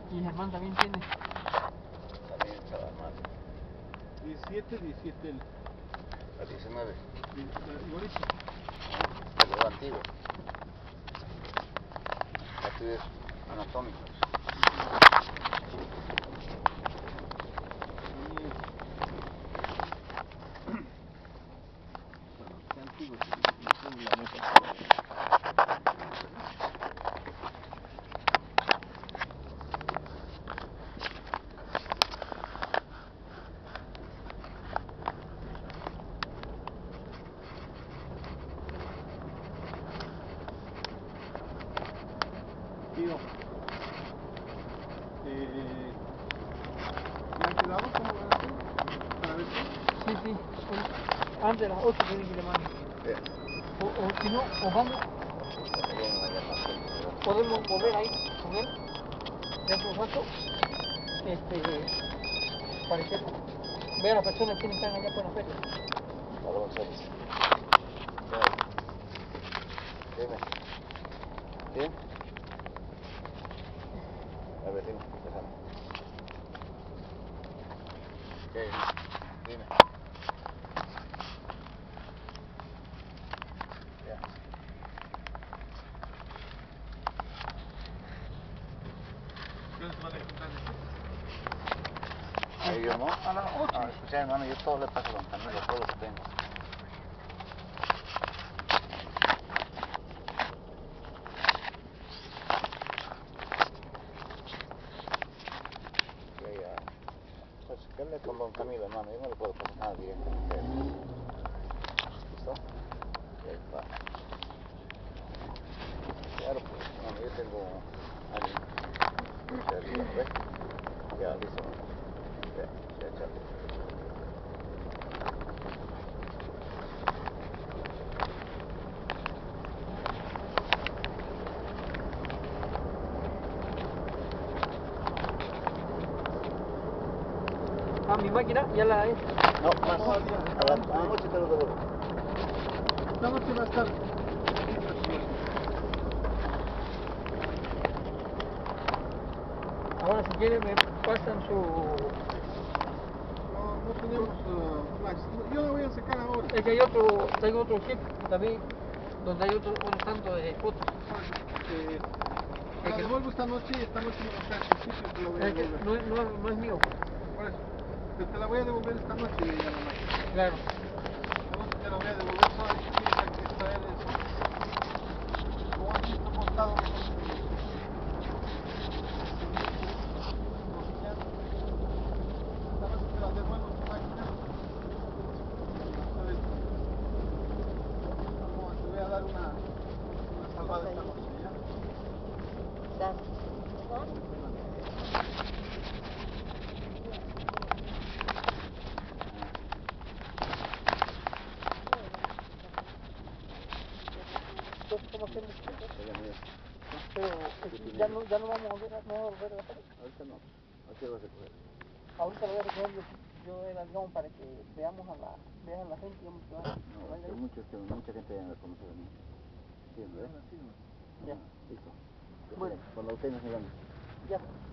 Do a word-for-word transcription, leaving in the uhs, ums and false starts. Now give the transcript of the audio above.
Y Germán también tiene. También estaba más. diecisiete, diecisiete el. A diecinueve. Igualito. El lo antiguo. Aquí es anatómico. Qué antiguo, es la meta. Tío, eh, ¿me han quedado como van a hacer? Para ver si... Sí, sí. Antes de las ocho tienen que ir de mano. Bien. O, o si no, o vamos, También me llama mucho. podemos volver ahí con él dentro de un rato, este, para que vea a las personas que están allá por la feria. Hola, González. Dime. ¿Bien? A ver, dime. Déjame. ¿Qué? Dime. Ya. ¿Qué les van a contar? ¿A ellos no? A las ocho. Ah, escucha, hermano, yo todo le paso a don Camilo, todo lo que tengo. Ya, ya. Pues que hable con don Camilo, hermano, yo no le puedo pasar nada directo a usted. ¿Listo? Ya está. Claro, pues, hermano, yo tengo alguien. Se ríe, ¿ves? Ya, listo, hermano. Ya, ya, chao. Ah, mi máquina ya la es. No, más. A la, a la noche te lo devuelvo. Esta noche va a estar. Ahora si quieren me pasan su... No, no tenemos uh, flash. Yo la voy a sacar ahora. Es que hay otro, tengo otro chip también, donde hay otro, otro tanto de fotos. Eh, Es la que- devuelvo esta noche y esta noche me está en el sitio que lo voy a Es que devolver. no, es- no, es- no es mío. Por eso. Te, te la voy a devolver esta noche y ya nomás. Claro. Esta noche te la voy a devolver toda y tienes que traer eso. Como han visto costado. Esta noche te la devuelvo tu máquina. ¿Sabes? Vamos, te voy a dar una, una salvada esta noche, ¿ya? Entonces, ¿cómo hacemos? Ya, ya, ya. Pero eh, ya no, ya no vamos a volver a, no vamos a volver a la feria. Ahorita no. ¿A qué vas a coger? Ahorita lo voy a recoger yo, yo era León para que veamos a la, vean a la gente, digamos, que va, No, que vaya que ahí. muchos, que mucha gente ya me conoce a mí. Sí, ¿verdad? Ahora sí, ¿no? Ya. Ajá, listo. Bueno. Cuando lo tengas, me llamas. Ya.